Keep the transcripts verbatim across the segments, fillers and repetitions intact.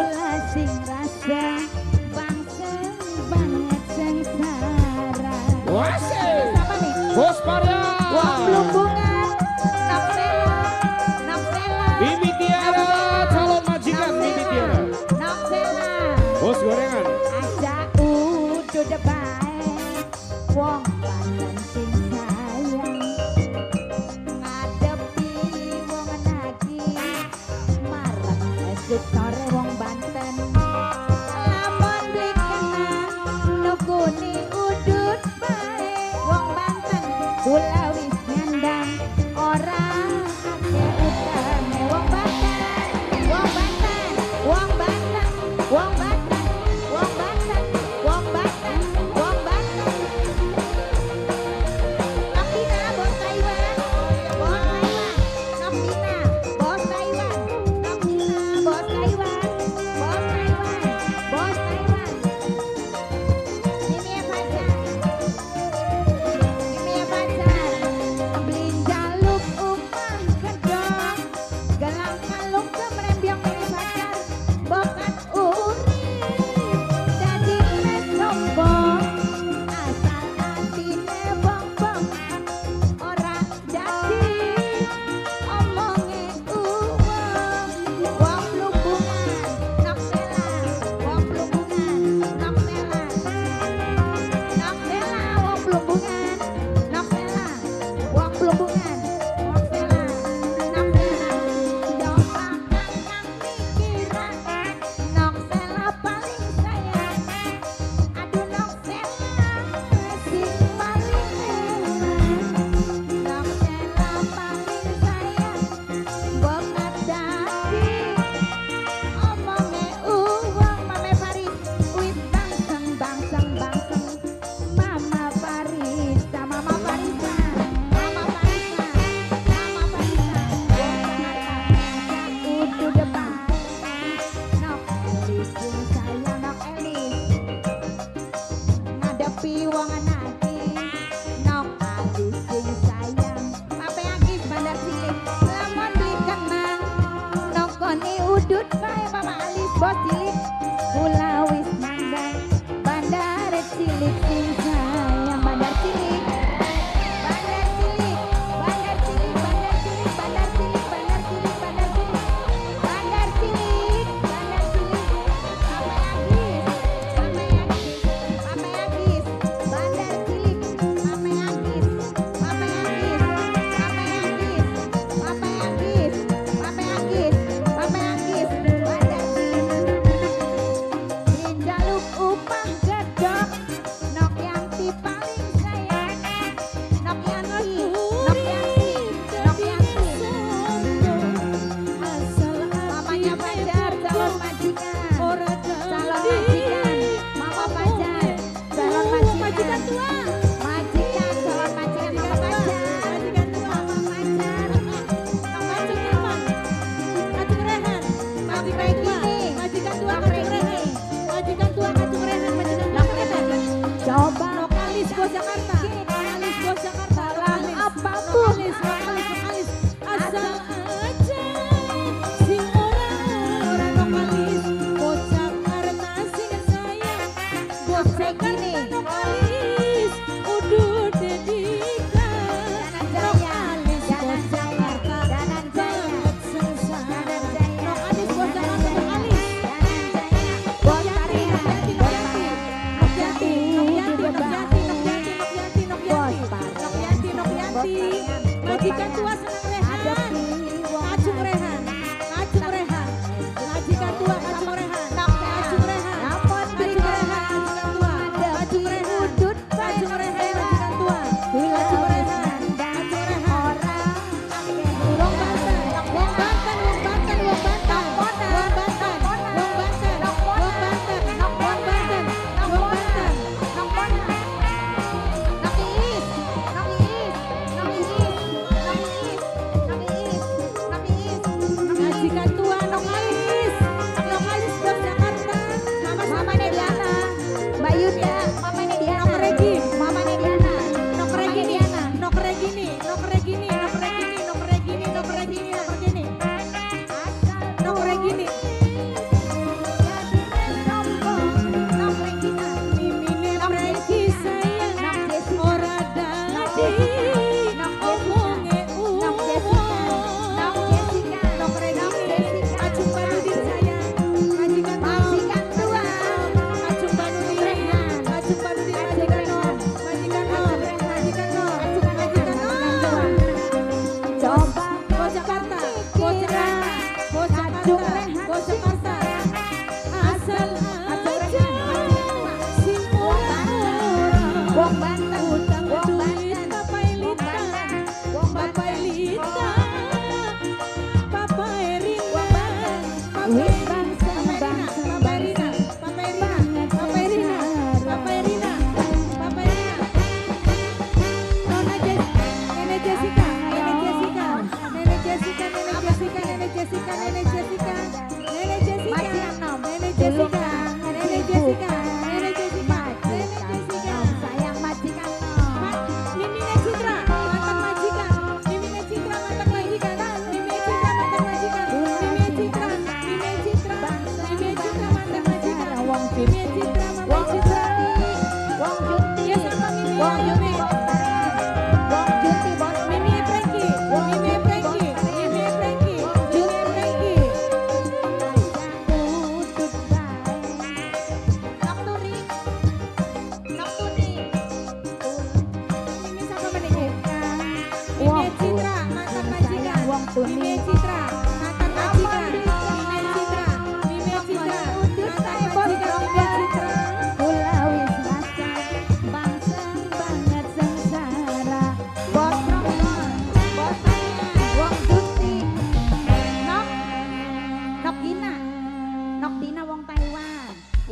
kula sing rasa bangsen banget sengsara. Wasih. Siapa nih? Bos Maria. Wong Plumbungan. Nafsela. Nafsela. Bibi Tiara, calon majikan Bibi Tiara. Nafsela. Bos gorengan. Aja udah depan. Wong Banten sing sayang. Ngadepi wong nagih. Marek esuk sore wong Banten. Lamun beli kenang nukuni udut bae. Wong Banten kula wis nyandang ora ake utame. Wong Banten, wong Banten, wong Banten, wong Banten, wong Banten, wong Banten, wong Banten. Nafina bos Taiwan, bos Taiwan, Nafina bos Taiwan, Nafina bos Taiwan, bos Taiwan, bos Taiwan. Ini ya pacar, ini ya pacar. Beli jaluk upah kedok, gelang kalung kemrembyong ini pacar. Bokat urip, dadi mes sombong, asal atine bongbong. Ora jadi omonge uwong. Wong Plumbungan, Nafsela, wong Plumbungan, Nafsela. Nafsela, wong Plumbungan, Nafsela, wong Plumbungan, Nafsela, Nafsela. Doa kakang pikiran, Nafsela paling sayang. Aduh Nafsela, sing paling enak. Nafsela paling sayang, bokat dadi omonge uwong. Mame Faris, wis bangseng, bangseng, bangseng. Mama Farisa, Mama Farisa, Mama Farisa, Mama Farisa. Udah depan. Nok Elis sing sayang, Nok Elis. Ngadepi wong nagih. Nok Elis sing sayang. Pape Agis Bandar Cilik. Lamun beli kenang. Nokoni udut bae Mama Alis bos cilik. Kula wis mandang Bandar Cilik sing sayang. Bandar Cilik. Bandar Cilik. Bandar Cilik. Bandar Cilik. Bandar Cilik. Bandar Cilik. Bandar Cilik. Bandar Cilik. Bandar Cilik. Pape Agis. Pape Agis. Pape Agis. Bandar Cilik. Pape Agis. Pape Agis. Pape Agis. Pape Agis. Pape Agis. Pape Agis. Bandar Cilik. Beli jaluk upah gedok. Nok Yanti paling sayang. Nok Yanti. Nok Yanti. Nok Yanti. Mamanya Fajar calon majikan. Calon majikan. Mama Fajar calon majikan. Majikan tua. Majikan calon majikan Mama Fajar. Majikan tua. Mama Fajar. Mama Fajar. Kacung Rehan. Majikan tua. Majikan tua Kacung Rehan. Majikan tua Kacung Rehan. Majikan tua Kacung Rehan. Coba lokalis bos Jakarta. Lokalis bos Jakarta. Lokalis apapun. Lokalis, lokalis, lokalis. Asal aja sing ora ora lokalis bos Jakarta.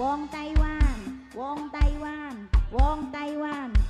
wong Taiwan, wong Taiwan, wong Taiwan.